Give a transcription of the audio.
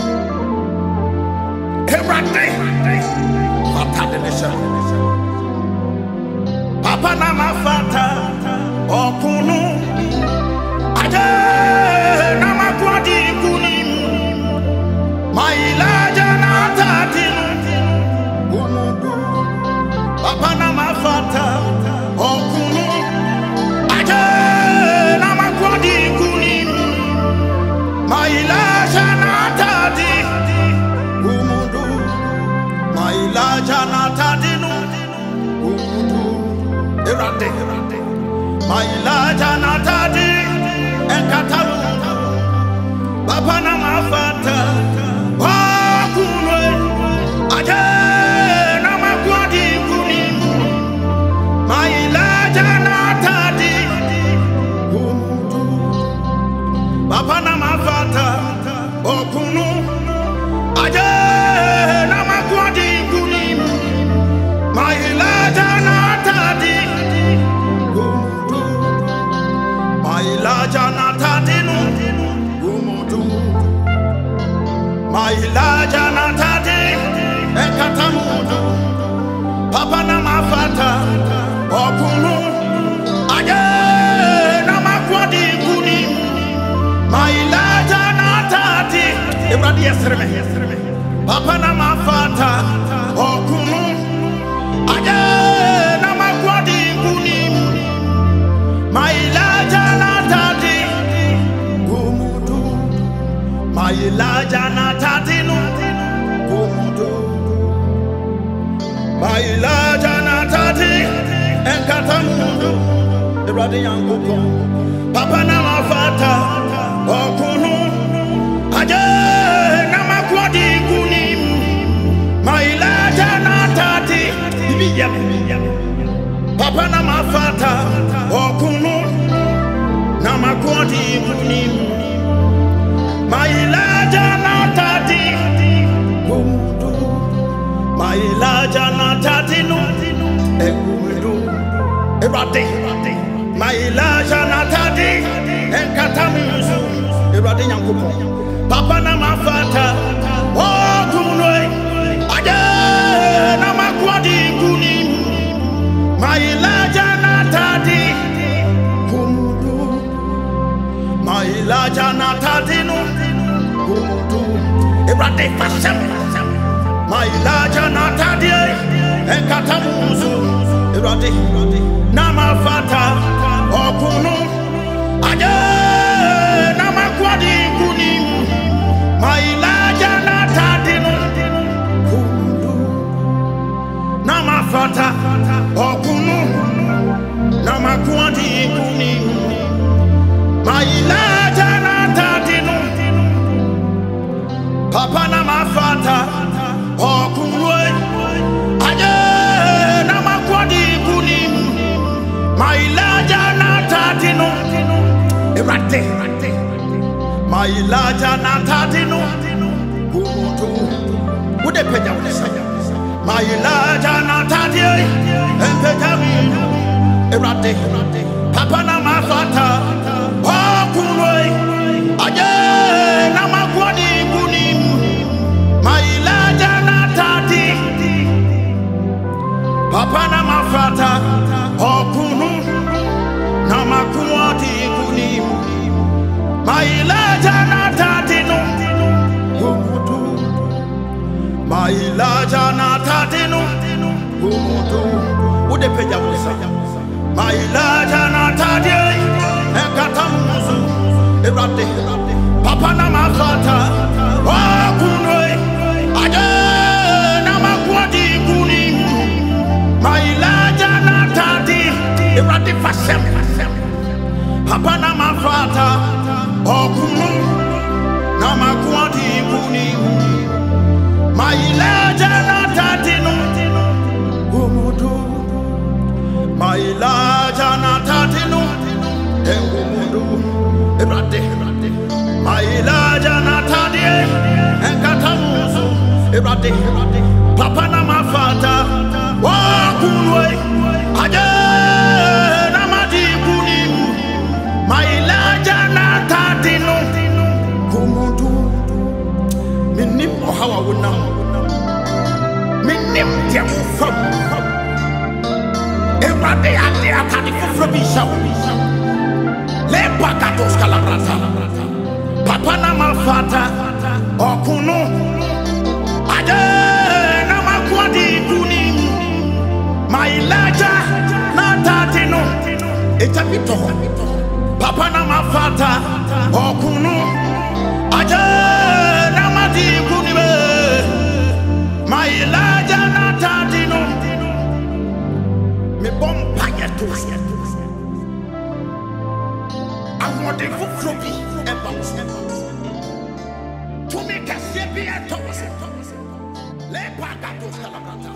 Erade Fata de Nation Papa Nama Fata Okunu Aje Nama Kwadi Kunim Mailaja Natadinu Umudu Papa Nama Fata Okunu Aje Nama Kwadi Kunim Mailaja Natadi Umudu Mailaja Natadinu Umudu Erade Mailaja Natadi Enkatalu Papa Nama Fata Okunu Aje Nama Kwadi Kunim Mailaja Natadi Umudu Papa Nama Fata Okunu Aje Nama Kwadi Kunim Mailaja Natadi Umudu Mailaja Natadinu Umudu Mailaja Natadi Ekatamudu Papa Nama Fata Okunu Aje Nama Kwadi Kunim Mailaja Natadi Ebradi Yesreme Papa Nama Fata Okunu Aje Nama Kwadi Kunim Mailaja Natadi Umudu Mailaja Natadinu Umudu Mailaja Natadi Enkatamudu Ebradi Yanguko Papa Nama Fata Okunu Aje Nama Kwadi Kunim Mailaja Natadi Papa Nama Fata Okunu Nama Kwadi Kunim Mailaja Natadi Umudu Mailaja Natadinu Umudu Erade Mailaja Natadi Enkatamuzu Erade Yankupo Papa Nama Fata Okunu Aje Nama Kwadi Kunim Mailaja Natadi Umudu Mailaja Natadinu Umudu Erade Fashem Mailaja Natadi Enkatamuzu Erade Nama Fata Okunu Aje Nama Kwadi Kunim Mailaja Natadinu Umudu Nama Fata Okunu Nama Kwadi Kunim Mailaja Natadinu Papa Nama Fata Okunu Aje Nama Kwadi Kunim Mailaja Natadinu Erade Mailaja Natadinu Umudu Ude peja unisanya Mailaja Natadi Empejaminu Erade Papa Nama Fata Okunu Aje Nama Kwadi Kunim Mailaja Natadi Papa Nama Fata Okunu Nama Kwadi Kunim Mailaja Natadinu Umudu Mailaja Natadinu Umudu Ude peja usa Mailaja Natadi Enkatamuzu Erade Papa Nama Fata Okunu Aje Nama Kwadi Kunim Mailaja Natadi Erade Fashem Papa Nama Fata Okunu Nama Kwadi Kunim Mailaja Natadinu Umudu Mailaja Natadinu Umudu Erade Mailaja Natadi Enkatamuzu Erade Papa Nama Fata Okunu Aje Nama Kunim Mailaja Natadinu wonam menim de wo fam ewade ade atade foforo bi shaw le pagatos kalabrata papa na mafata okuno ade na makwadi kuni mailaja na tatino etapito papa na mafata okuno ade na madi kuni mailaja na tatino me bomba ya to I want the fufrobi about to make a sepia to le pagatos kalabrata